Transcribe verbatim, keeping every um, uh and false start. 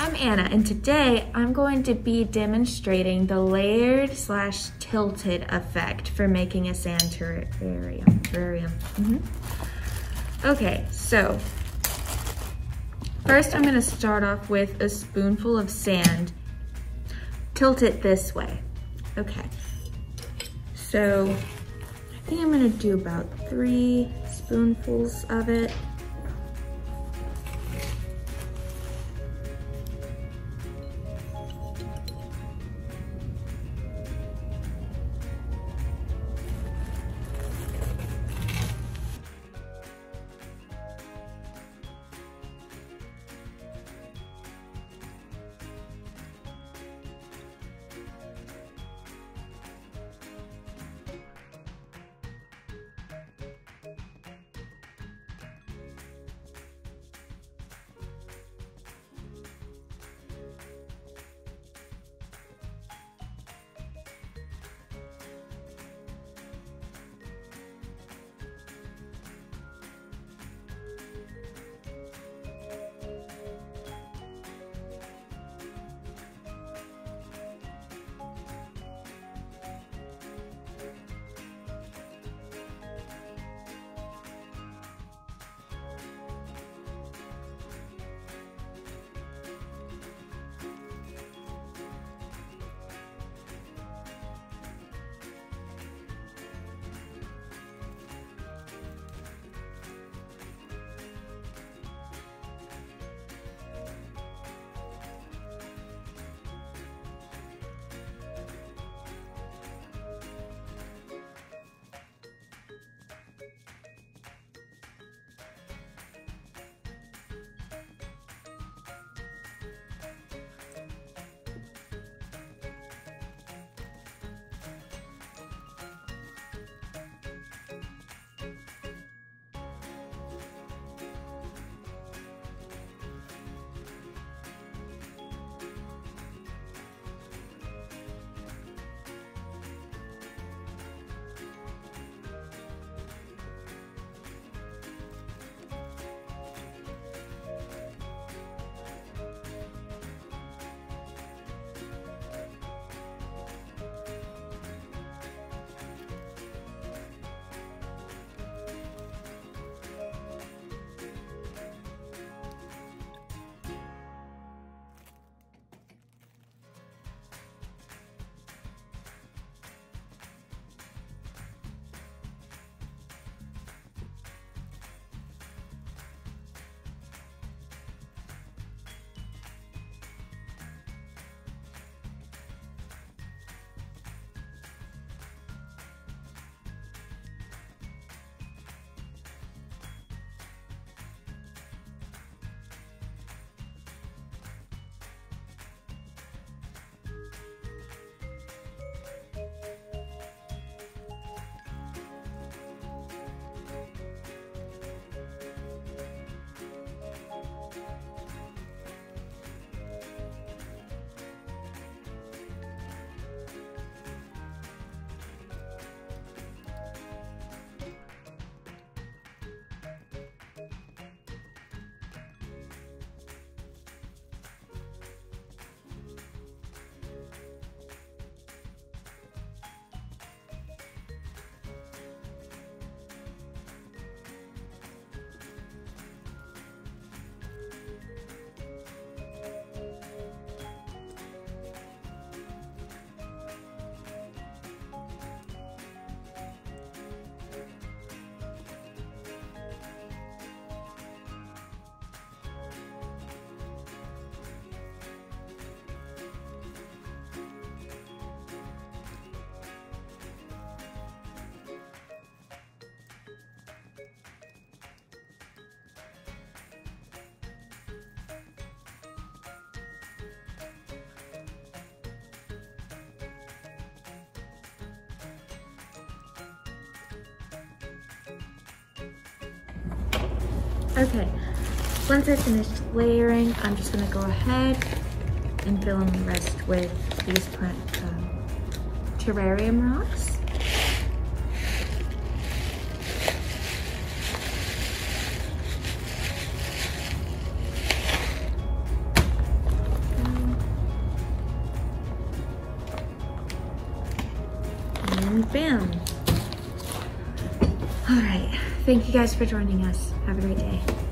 I'm Anna, and today I'm going to be demonstrating the layered slash tilted effect for making a sand terrarium. terrarium. Mm-hmm. Okay, so first I'm going to start off with a spoonful of sand. Tilt it this way. Okay, so I think I'm going to do about three spoonfuls of it. Okay, once I finished layering, I'm just gonna go ahead and fill in the rest with these plant um, terrarium rocks. and bam. All right, thank you guys for joining us. Have a great day.